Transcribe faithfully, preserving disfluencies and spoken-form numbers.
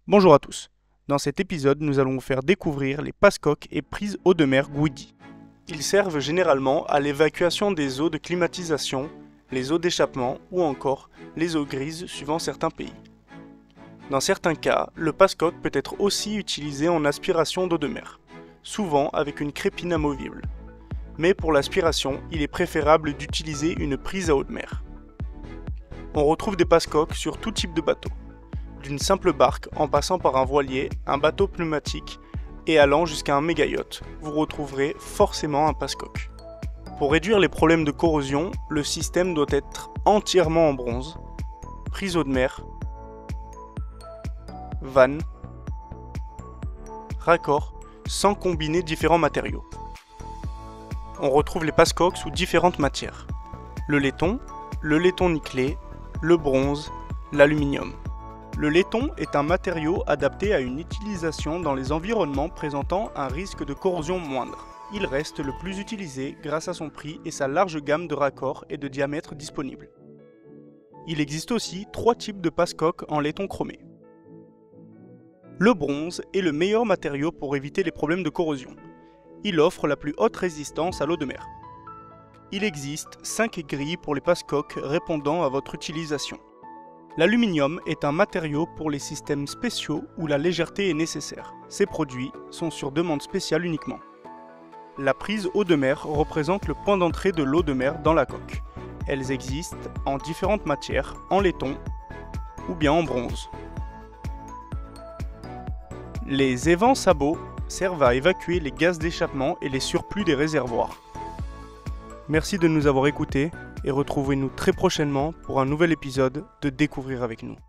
Bonjour à tous. Dans cet épisode, nous allons vous faire découvrir les passe-coques et prises eau de mer Guidi. Ils servent généralement à l'évacuation des eaux de climatisation, les eaux d'échappement ou encore les eaux grises suivant certains pays. Dans certains cas, le passe-coque peut être aussi utilisé en aspiration d'eau de mer, souvent avec une crépine amovible. Mais pour l'aspiration, il est préférable d'utiliser une prise à eau de mer. On retrouve des passe-coques sur tout type de bateau, d'une simple barque en passant par un voilier, un bateau pneumatique et allant jusqu'à un méga-yacht, vous retrouverez forcément un passe-coque. Pour réduire les problèmes de corrosion, le système doit être entièrement en bronze, prise eau de mer, vanne, raccord, sans combiner différents matériaux. On retrouve les passe-coques sous différentes matières, le laiton, le laiton nickelé, le bronze, l'aluminium. Le laiton est un matériau adapté à une utilisation dans les environnements présentant un risque de corrosion moindre. Il reste le plus utilisé grâce à son prix et sa large gamme de raccords et de diamètres disponibles. Il existe aussi trois types de passe-coques en laiton chromé. Le bronze est le meilleur matériau pour éviter les problèmes de corrosion. Il offre la plus haute résistance à l'eau de mer. Il existe cinq grilles pour les passe-coques répondant à votre utilisation. L'aluminium est un matériau pour les systèmes spéciaux où la légèreté est nécessaire. Ces produits sont sur demande spéciale uniquement. La prise eau de mer représente le point d'entrée de l'eau de mer dans la coque. Elles existent en différentes matières, en laiton ou bien en bronze. Les évents sabots servent à évacuer les gaz d'échappement et les surplus des réservoirs. Merci de nous avoir écoutés et retrouvez-nous très prochainement pour un nouvel épisode de Découvrir avec nous.